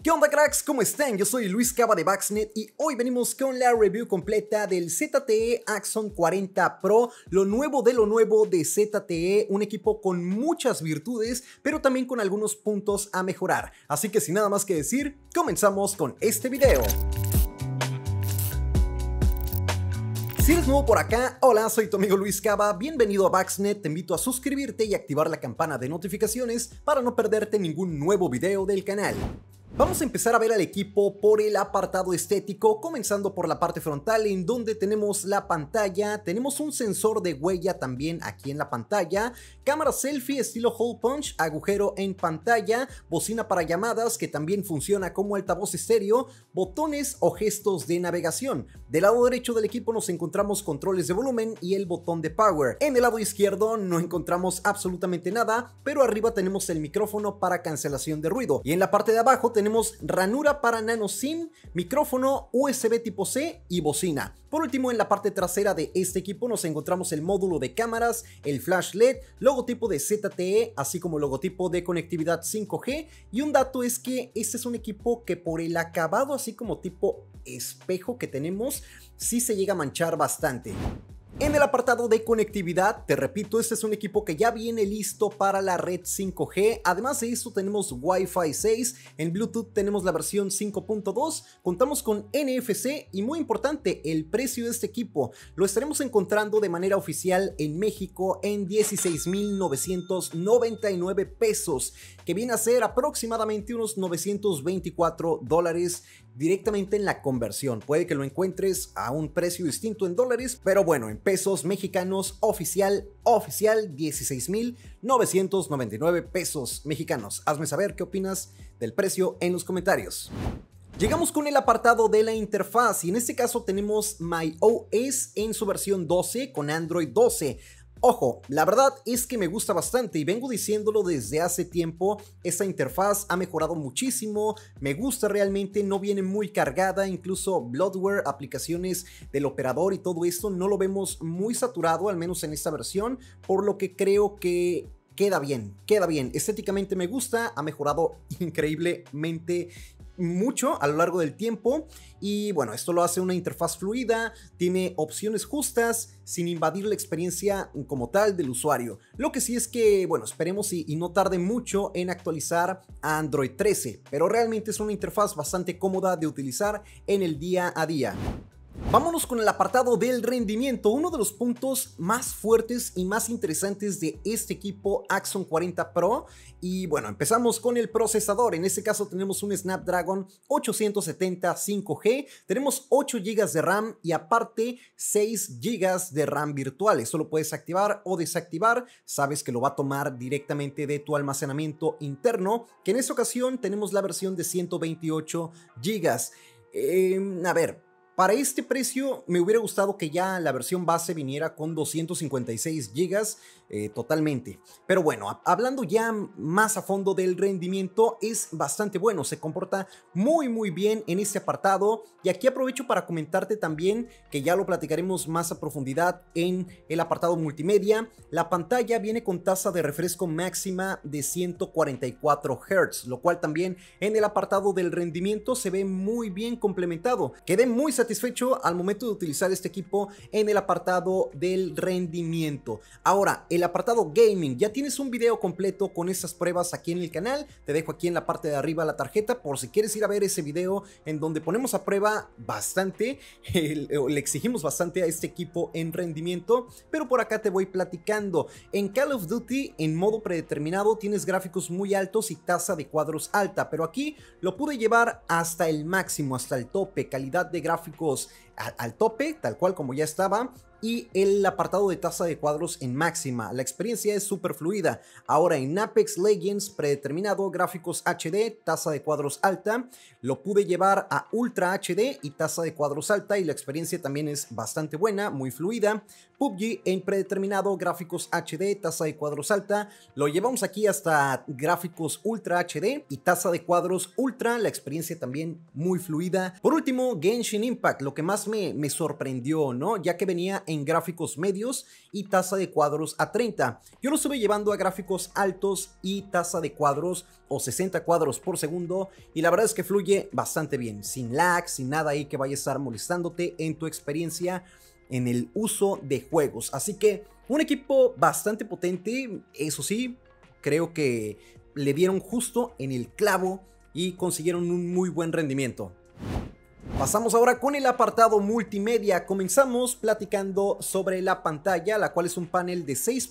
¿Qué onda, cracks? ¿Cómo están? Yo soy Luis Cava de Baxnet y hoy venimos con la review completa del ZTE Axon 40 Pro, lo nuevo de ZTE, un equipo con muchas virtudes, pero también con algunos puntos a mejorar. Así que sin nada más que decir, comenzamos con este video. Si eres nuevo por acá, hola, soy tu amigo Luis Cava, bienvenido a Baxnet, te invito a suscribirte y activar la campana de notificaciones para no perderte ningún nuevo video del canal. Vamos a empezar a ver al equipo por el apartado estético, comenzando por la parte frontal en donde tenemos la pantalla, tenemos un sensor de huella también aquí en la pantalla, cámara selfie estilo hole punch, agujero en pantalla, bocina para llamadas que también funciona como altavoz estéreo, botones o gestos de navegación. Del lado derecho del equipo nos encontramos controles de volumen y el botón de power. En el lado izquierdo no encontramos absolutamente nada, pero arriba tenemos el micrófono para cancelación de ruido y en la parte de abajo tenemos ranura para nano SIM, micrófono USB tipo C y bocina. Por último, en la parte trasera de este equipo nos encontramos el módulo de cámaras, el flash LED, logotipo de ZTE, así como logotipo de conectividad 5G. Y un dato es que este es un equipo que por el acabado así como tipo espejo que tenemos, sí se llega a manchar bastante. En el apartado de conectividad, te repito, este es un equipo que ya viene listo para la red 5G. Además de esto tenemos Wi-Fi 6, en Bluetooth tenemos la versión 5.2, contamos con NFC y muy importante, el precio de este equipo lo estaremos encontrando de manera oficial en México en 16,999 pesos, que viene a ser aproximadamente unos $924 directamente en la conversión. Puede que lo encuentres a un precio distinto en dólares, pero bueno, en pesos mexicanos oficial 16,999 pesos mexicanos. Hazme saber qué opinas del precio en los comentarios. Llegamos con el apartado de la interfaz y en este caso tenemos MyOS en su versión 12 con Android 12. Ojo, la verdad es que me gusta bastante y vengo diciéndolo desde hace tiempo, esta interfaz ha mejorado muchísimo, me gusta realmente, no viene muy cargada, incluso bloatware, aplicaciones del operador y todo esto no lo vemos muy saturado, al menos en esta versión, por lo que creo que queda bien, estéticamente me gusta, ha mejorado increíblemente mucho a lo largo del tiempo y bueno, esto lo hace una interfaz fluida, tiene opciones justas sin invadir la experiencia como tal del usuario. Lo que sí es que, bueno, esperemos y no tarde mucho en actualizar a Android 13, pero realmente es una interfaz bastante cómoda de utilizar en el día a día. Vámonos con el apartado del rendimiento, uno de los puntos más fuertes y más interesantes de este equipo Axon 40 Pro. Y bueno, empezamos con el procesador. En este caso tenemos un Snapdragon 870 5G, tenemos 8 GB de RAM y aparte 6 GB de RAM virtual. Esto lo puedes activar o desactivar, sabes que lo va a tomar directamente de tu almacenamiento interno, que en esta ocasión tenemos la versión de 128 GB. A ver, para este precio me hubiera gustado que ya la versión base viniera con 256 GB totalmente. Pero bueno, hablando ya más a fondo del rendimiento, es bastante bueno, se comporta muy bien en este apartado. Y aquí aprovecho para comentarte también que ya lo platicaremos más a profundidad en el apartado multimedia. La pantalla viene con tasa de refresco máxima de 144 Hz, lo cual también en el apartado del rendimiento se ve muy bien complementado. Quedé muy satisfecho al momento de utilizar este equipo en el apartado del rendimiento. Ahora, el apartado gaming, ya tienes un video completo con estas pruebas aquí en el canal, te dejo aquí en la parte de arriba la tarjeta por si quieres ir a ver ese video en donde ponemos a prueba bastante, le exigimos bastante a este equipo en rendimiento, pero por acá te voy platicando. En Call of Duty en modo predeterminado tienes gráficos muy altos y tasa de cuadros alta, pero aquí lo pude llevar hasta el máximo, hasta el tope, calidad de gráficos al tope, tal cual como ya estaba, y el apartado de tasa de cuadros en máxima. La experiencia es súper fluida. Ahora en Apex Legends predeterminado, gráficos HD, tasa de cuadros alta, lo pude llevar a Ultra HD y tasa de cuadros alta y la experiencia también es bastante buena, muy fluida. PUBG en predeterminado, gráficos HD, tasa de cuadros alta, lo llevamos aquí hasta gráficos Ultra HD y tasa de cuadros Ultra, la experiencia también muy fluida. Por último, Genshin Impact, lo que más me sorprendió, ¿no? Ya que venía en en gráficos medios y tasa de cuadros a 30. Yo lo estuve llevando a gráficos altos y tasa de cuadros o 60 cuadros por segundo y la verdad es que fluye bastante bien, sin lag, sin nada ahí que vaya a estar molestándote en tu experiencia en el uso de juegos. Así que un equipo bastante potente, eso sí, creo que le dieron justo en el clavo y consiguieron un muy buen rendimiento. Pasamos ahora con el apartado multimedia. Comenzamos platicando sobre la pantalla, la cual es un panel de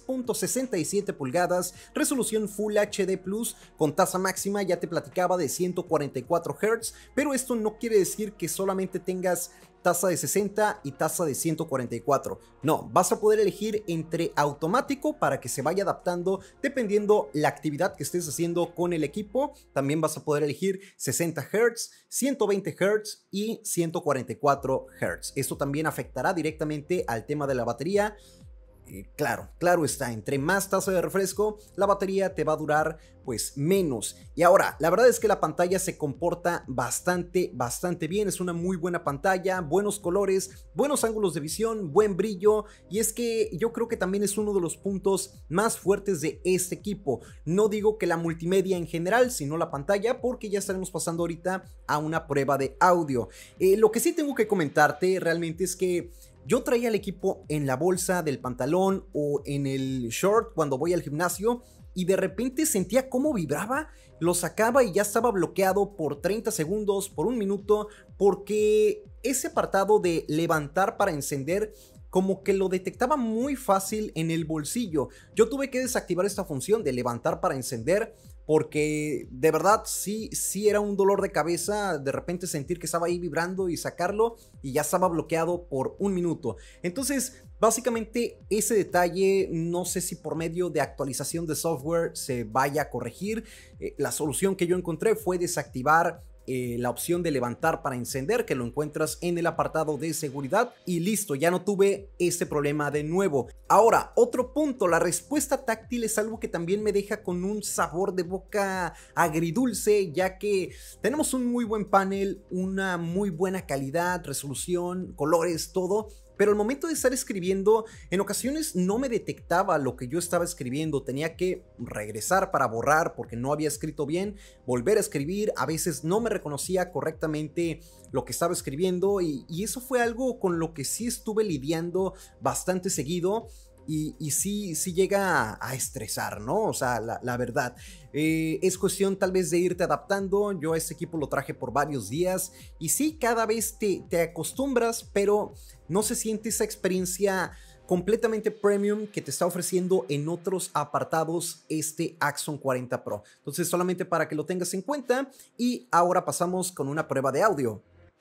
6.67 pulgadas, resolución Full HD Plus con tasa máxima, ya te platicaba, de 144 Hz, pero esto no quiere decir que solamente tengas tasa de 60 y tasa de 144. No, vas a poder elegir entre automático para que se vaya adaptando dependiendo la actividad que estés haciendo con el equipo. También vas a poder elegir 60 Hz, 120 Hz y 144 Hz. Esto también afectará directamente al tema de la batería. Claro está, entre más tasa de refresco, la batería te va a durar pues menos. Y ahora, la verdad es que la pantalla se comporta bastante bien, es una muy buena pantalla, buenos colores, buenos ángulos de visión, buen brillo, y es que yo creo que también es uno de los puntos más fuertes de este equipo. No digo que la multimedia en general, sino la pantalla, porque ya estaremos pasando ahorita a una prueba de audio. Lo que sí tengo que comentarte realmente es que yo traía el equipo en la bolsa del pantalón o en el short cuando voy al gimnasio y de repente sentía cómo vibraba, lo sacaba y ya estaba bloqueado por 30 segundos, por un minuto, porque ese apartado de levantar para encender como que lo detectaba muy fácil en el bolsillo. Yo tuve que desactivar esta función de levantar para encender porque de verdad sí era un dolor de cabeza de repente sentir que estaba ahí vibrando y sacarlo y ya estaba bloqueado por un minuto. Entonces básicamente ese detalle no sé si por medio de actualización de software se vaya a corregir. La solución que yo encontré fue desactivar la opción de levantar para encender, que lo encuentras en el apartado de seguridad, y listo, ya no tuve ese problema de nuevo. Ahora, otro punto, la respuesta táctil es algo que también me deja con un sabor de boca agridulce, ya que tenemos un muy buen panel, una muy buena calidad, resolución, colores, todo. Pero al momento de estar escribiendo, en ocasiones no me detectaba lo que yo estaba escribiendo, tenía que regresar para borrar porque no había escrito bien, volver a escribir, a veces no me reconocía correctamente lo que estaba escribiendo y eso fue algo con lo que sí estuve lidiando bastante seguido. Y sí llega a estresar, ¿no? O sea, la verdad. Es cuestión tal vez de irte adaptando. Yo a este equipo lo traje por varios días. Y sí, cada vez te acostumbras, pero no se siente esa experiencia completamente premium que te está ofreciendo en otros apartados este Axon 40 Pro. Entonces, solamente para que lo tengas en cuenta. Y ahora pasamos con una prueba de audio.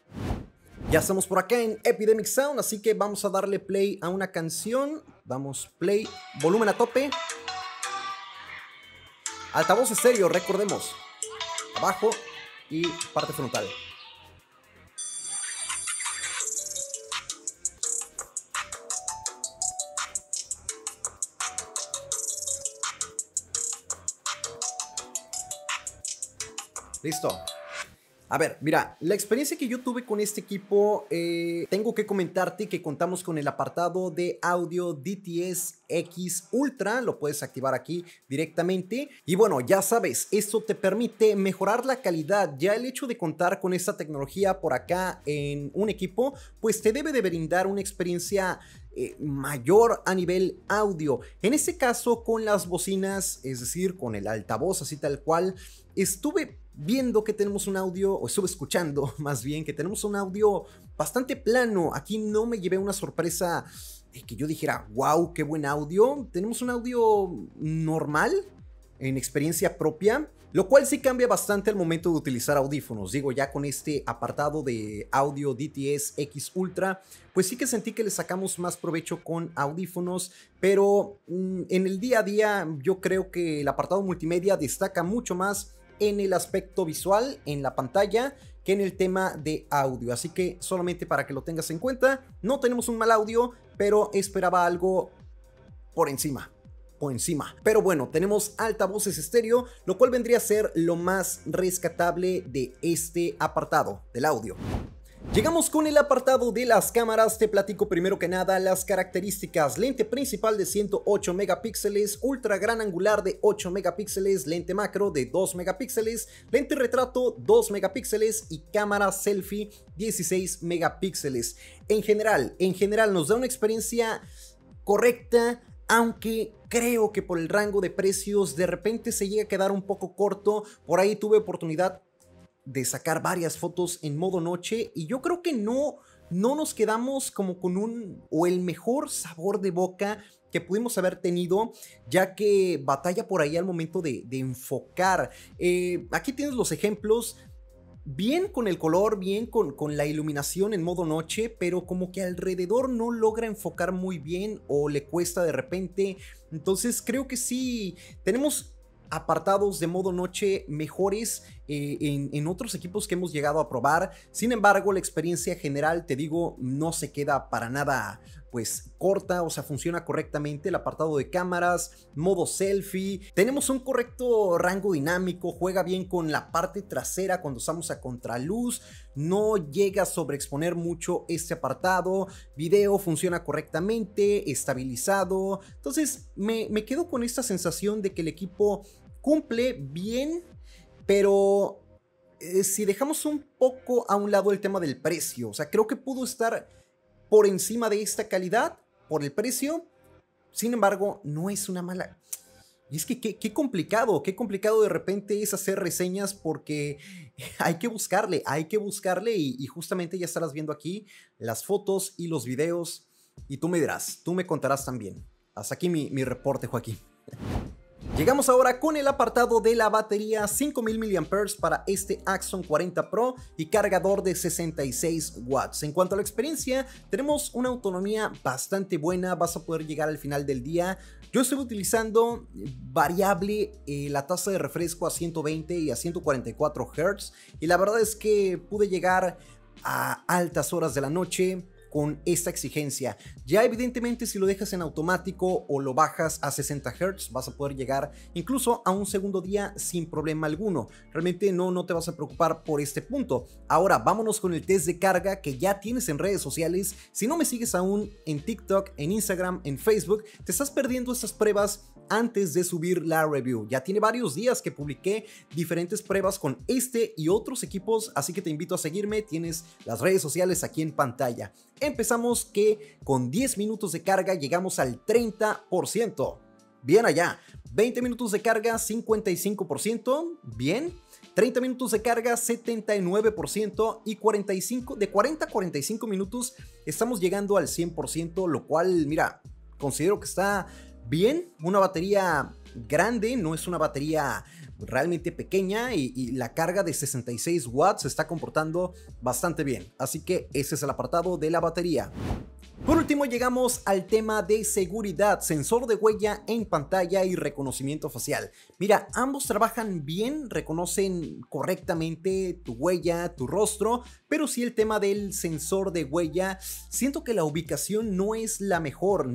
Ya estamos por acá en Epidemic Sound, así que vamos a darle play a una canción. Damos play, volumen a tope. Altavoz estéreo, recordemos. Abajo y parte frontal. Listo. A ver, mira, la experiencia que yo tuve con este equipo, tengo que comentarte que contamos con el apartado de audio DTS X Ultra, lo puedes activar aquí directamente. Y bueno, ya sabes, esto te permite mejorar la calidad. Ya el hecho de contar con esta tecnología por acá en un equipo, pues te debe de brindar una experiencia mayor a nivel audio. En este caso con las bocinas, es decir, con el altavoz así tal cual, estuve viendo que tenemos un audio, o estuve escuchando más bien, que tenemos un audio bastante plano. Aquí no me llevé una sorpresa que yo dijera, wow, qué buen audio. Tenemos un audio normal, en experiencia propia, lo cual sí cambia bastante al momento de utilizar audífonos. Digo, ya con este apartado de audio DTS X Ultra, pues sí que sentí que le sacamos más provecho con audífonos, pero en el día a día yo creo que el apartado multimedia destaca mucho más en el aspecto visual, en la pantalla, que en el tema de audio. Así que solamente para que lo tengas en cuenta, no tenemos un mal audio, pero esperaba algo por encima. Pero bueno, tenemos altavoces estéreo, lo cual vendría a ser lo más rescatable de este apartado del audio. Llegamos con el apartado de las cámaras. Te platico primero que nada las características: lente principal de 108 megapíxeles, ultra gran angular de 8 megapíxeles, lente macro de 2 megapíxeles, lente retrato 2 megapíxeles y cámara selfie 16 megapíxeles. En general nos da una experiencia correcta, aunque creo que por el rango de precios de repente se llega a quedar un poco corto. Por ahí tuve oportunidad de sacar varias fotos en modo noche y yo creo que no nos quedamos como con el mejor sabor de boca que pudimos haber tenido, ya que batalla por ahí al momento de enfocar. Aquí tienes los ejemplos. Bien con el color, bien con la iluminación en modo noche, pero como que alrededor no logra enfocar muy bien o le cuesta de repente. Entonces creo que sí, tenemos apartados de modo noche mejores en otros equipos que hemos llegado a probar. Sin embargo, la experiencia general, te digo, no se queda para nada pues corta, o sea, funciona correctamente. El apartado de cámaras, modo selfie, tenemos un correcto rango dinámico, juega bien con la parte trasera cuando estamos a contraluz, no llega a sobreexponer mucho este apartado. Video funciona correctamente, estabilizado. Entonces me quedo con esta sensación de que el equipo cumple bien, pero si dejamos un poco a un lado el tema del precio, o sea, creo que pudo estar por encima de esta calidad, por el precio. Sin embargo, no es una mala. Y es que qué complicado de repente es hacer reseñas, porque hay que buscarle y justamente ya estarás viendo aquí las fotos y los videos y tú me dirás, tú me contarás también. Hasta aquí mi reporte, Joaquín. Llegamos ahora con el apartado de la batería: 5000 mAh para este Axon 40 Pro y cargador de 66 watts. En cuanto a la experiencia, tenemos una autonomía bastante buena, vas a poder llegar al final del día. Yo estoy utilizando variable la tasa de refresco a 120 y a 144 Hz y la verdad es que pude llegar a altas horas de la noche con esta exigencia. Ya evidentemente si lo dejas en automático o lo bajas a 60 Hz vas a poder llegar incluso a un segundo día sin problema alguno. Realmente no te vas a preocupar por este punto. Ahora vámonos con el test de carga que ya tienes en redes sociales. Si no me sigues aún en TikTok, en Instagram, en Facebook, te estás perdiendo estas pruebas antes de subir la review. Ya tiene varios días que publiqué diferentes pruebas con este y otros equipos, así que te invito a seguirme. Tienes las redes sociales aquí en pantalla. Empezamos que con 10 minutos de carga llegamos al 30%. Bien allá. 20 minutos de carga, 55%. Bien. 30 minutos de carga, 79%. Y de 40 a 45 minutos estamos llegando al 100%, lo cual, mira, considero que está bien. Una batería grande, no es una batería realmente pequeña y la carga de 66 watts se está comportando bastante bien. Así que ese es el apartado de la batería. Por último llegamos al tema de seguridad: sensor de huella en pantalla y reconocimiento facial. Mira, ambos trabajan bien, reconocen correctamente tu huella, tu rostro, pero sí el tema del sensor de huella, siento que la ubicación no es la mejor,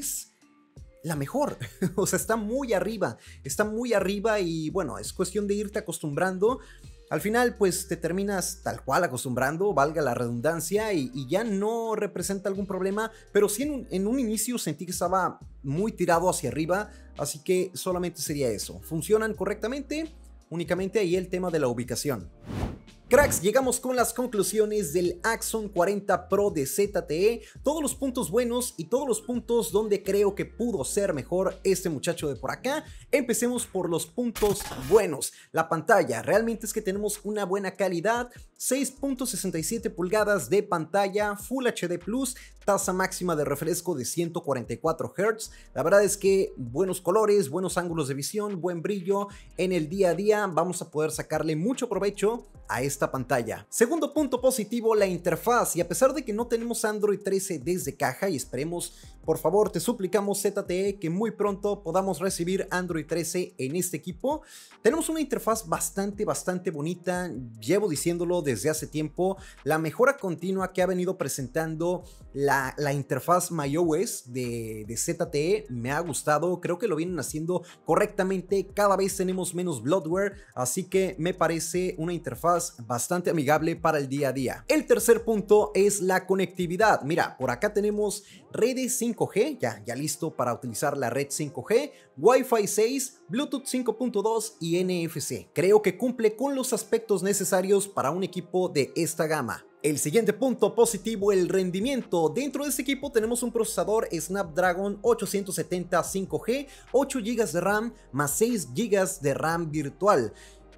o sea, está muy arriba y bueno, es cuestión de irte acostumbrando. Al final pues te terminas tal cual acostumbrando, valga la redundancia, y ya no representa algún problema, pero sí en un inicio sentí que estaba muy tirado hacia arriba, así que solamente sería eso. Funcionan correctamente, únicamente ahí el tema de la ubicación. Cracks, llegamos con las conclusiones del Axon 40 Pro de ZTE, todos los puntos buenos y todos los puntos donde creo que pudo ser mejor este muchacho de por acá. Empecemos por los puntos buenos. La pantalla, realmente es que tenemos una buena calidad, 6.67 pulgadas de pantalla, Full HD Plus, tasa máxima de refresco de 144 Hz. La verdad es que buenos colores, buenos ángulos de visión, buen brillo. En el día a día vamos a poder sacarle mucho provecho a esta pantalla. Segundo punto positivo, la interfaz. Y a pesar de que no tenemos Android 13 desde caja y esperemos Por favor, te suplicamos ZTE que muy pronto podamos recibir Android 13 en este equipo. Tenemos una interfaz bastante bonita, llevo diciéndolo desde hace tiempo. La mejora continua que ha venido presentando la interfaz MyOS de ZTE me ha gustado, creo que lo vienen haciendo correctamente, cada vez tenemos menos bloatware, así que me parece una interfaz bastante amigable para el día a día. El tercer punto es la conectividad. Mira, por acá tenemos redes 5G, ya listo para utilizar la red 5G, Wi-Fi 6, Bluetooth 5.2 y NFC. Creo que cumple con los aspectos necesarios para un equipo de esta gama. El siguiente punto positivo, el rendimiento. Dentro de este equipo tenemos un procesador Snapdragon 870 5G, 8 GB de RAM más 6 GB de RAM virtual.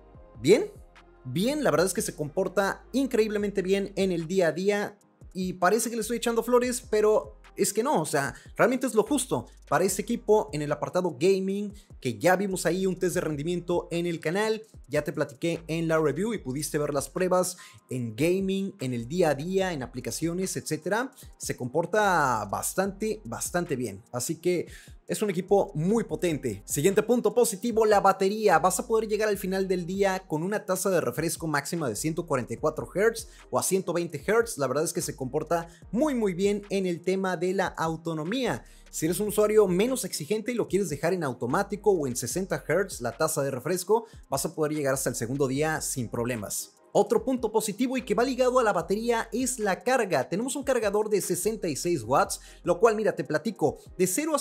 Bien, la verdad es que se comporta increíblemente bien en el día a día y parece que le estoy echando flores, pero es que no, o sea, realmente es lo justo para este equipo. En el apartado gaming, que ya vimos ahí un test de rendimiento en el canal, ya te platiqué en la review y pudiste ver las pruebas en gaming, en el día a día, en aplicaciones, etcétera. Se comporta bastante bien, así que es un equipo muy potente. Siguiente punto positivo, la batería. Vas a poder llegar al final del día con una tasa de refresco máxima de 144 Hz o a 120 Hz. La verdad es que se comporta muy bien en el tema de la autonomía. Si eres un usuario menos exigente y lo quieres dejar en automático o en 60 Hz la tasa de refresco, vas a poder llegar hasta el segundo día sin problemas. Otro punto positivo y que va ligado a la batería es la carga. Tenemos un cargador de 66 watts, lo cual, mira, te platico, de 0 a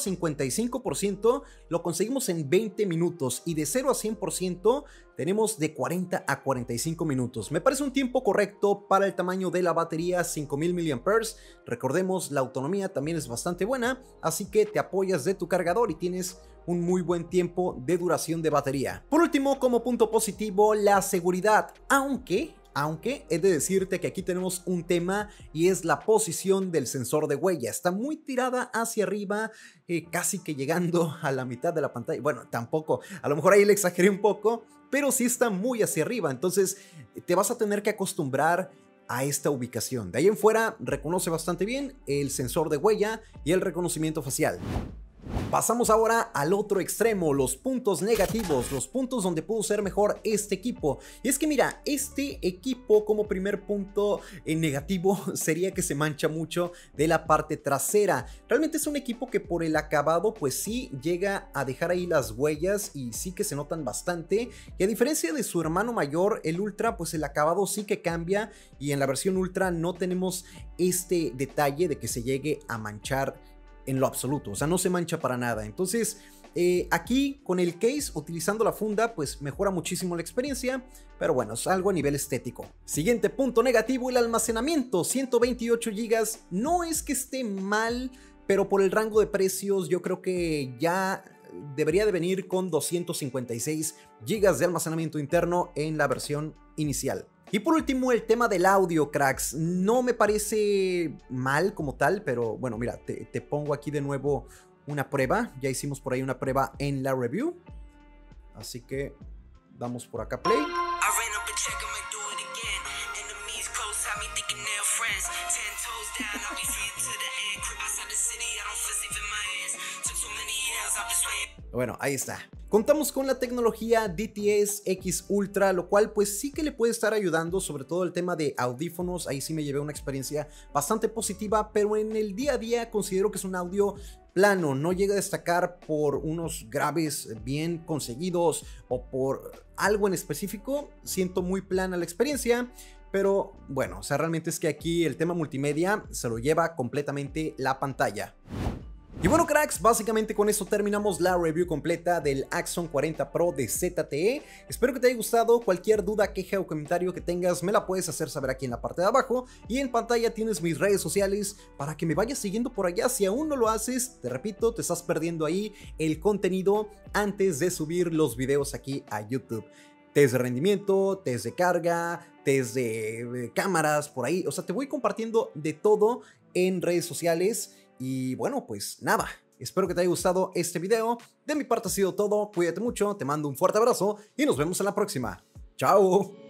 55% lo conseguimos en 20 minutos y de 0 a 100% tenemos de 40 a 45 minutos. Me parece un tiempo correcto para el tamaño de la batería, 5000 mAh. Recordemos, la autonomía también es bastante buena, así que te apoyas de tu cargador y tienes un muy buen tiempo de duración de batería. Por último, como punto positivo, la seguridad, aunque he de decirte que aquí tenemos un tema y es la posición del sensor de huella. Está muy tirada hacia arriba, casi que llegando a la mitad de la pantalla. Bueno, tampoco, a lo mejor ahí le exageré un poco, pero sí está muy hacia arriba, entonces te vas a tener que acostumbrar a esta ubicación. De ahí en fuera reconoce bastante bien el sensor de huella y el reconocimiento facial. Pasamos ahora al otro extremo, los puntos negativos, los puntos donde pudo ser mejor este equipo. Y es que mira, este equipo como primer punto negativo sería que se mancha mucho de la parte trasera. Realmente es un equipo que por el acabado pues sí llega a dejar ahí las huellas y sí que se notan bastante. Y a diferencia de su hermano mayor, el Ultra, pues el acabado sí que cambia y en la versión Ultra no tenemos este detalle de que se llegue a manchar en lo absoluto, o sea, no se mancha para nada. Entonces, aquí con el case, utilizando la funda, pues mejora muchísimo la experiencia, pero bueno, es algo a nivel estético. Siguiente punto negativo, el almacenamiento, 128 GB, no es que esté mal, pero por el rango de precios yo creo que ya debería de venir con 256 GB de almacenamiento interno en la versión inicial. Y por último, el tema del audio, cracks. No me parece mal como tal, pero bueno, mira, te pongo aquí de nuevo una prueba. Ya hicimos por ahí una prueba en la review. Así que damos por acá play. Bueno, ahí está. Contamos con la tecnología DTS X Ultra, lo cual pues sí que le puede estar ayudando, sobre todo el tema de audífonos. Ahí sí me llevé una experiencia bastante positiva, pero en el día a día considero que es un audio plano, no llega a destacar por unos graves bien conseguidos o por algo en específico. Siento muy plana la experiencia. Pero bueno, o sea, realmente es que aquí el tema multimedia se lo lleva completamente la pantalla. Y bueno, cracks, básicamente con eso terminamos la review completa del Axon 40 Pro de ZTE. Espero que te haya gustado. Cualquier duda, queja o comentario que tengas me la puedes hacer saber aquí en la parte de abajo. Y en pantalla tienes mis redes sociales para que me vayas siguiendo por allá. Si aún no lo haces, te repito, te estás perdiendo ahí el contenido antes de subir los videos aquí a YouTube. Test de rendimiento, test de carga, test de cámaras, por ahí. O sea, te voy compartiendo de todo en redes sociales. Y bueno, pues nada, espero que te haya gustado este video. De mi parte ha sido todo, cuídate mucho, te mando un fuerte abrazo y nos vemos en la próxima. ¡Chao!